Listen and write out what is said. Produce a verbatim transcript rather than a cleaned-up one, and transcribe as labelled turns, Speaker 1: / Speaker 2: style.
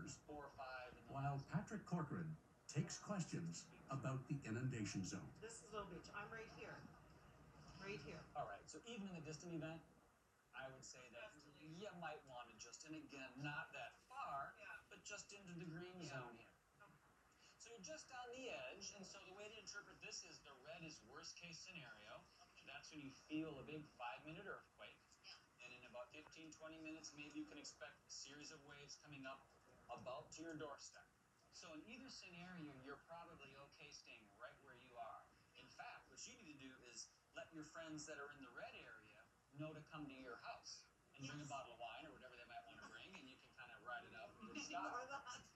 Speaker 1: hours,
Speaker 2: four or five.
Speaker 1: while Patrick Corcoran takes questions about the inundation zone.
Speaker 3: This is Little Beach. I'm right here. Right here.
Speaker 2: All right, so even in the distant event, I would say that you might want to just, and again, not that far,
Speaker 3: Yeah.
Speaker 2: but just into the green
Speaker 3: Yeah.
Speaker 2: zone here. So you're just on the edge, and so the way to interpret this is the red is worst case scenario. That's when you feel a big five-minute earthquake. Yeah. And in about fifteen, twenty minutes, maybe you can expect a series of waves coming up about to your doorstep. So in either scenario, you're probably okay staying right where you are. In fact, what you need to do is let your friends that are in the red area know to come to your house and
Speaker 3: Yes.
Speaker 2: bring a bottle of wine or whatever they might want to bring, and you can kind of ride it out in
Speaker 3: Maybe
Speaker 2: style.
Speaker 3: more of that.